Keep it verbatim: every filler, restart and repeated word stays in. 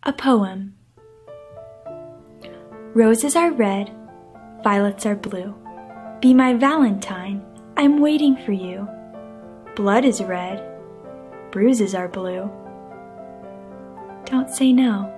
A poem. Roses are red, violets are blue. Be my Valentine, I'm waiting for you. Blood is red, bruises are blue. Don't say no.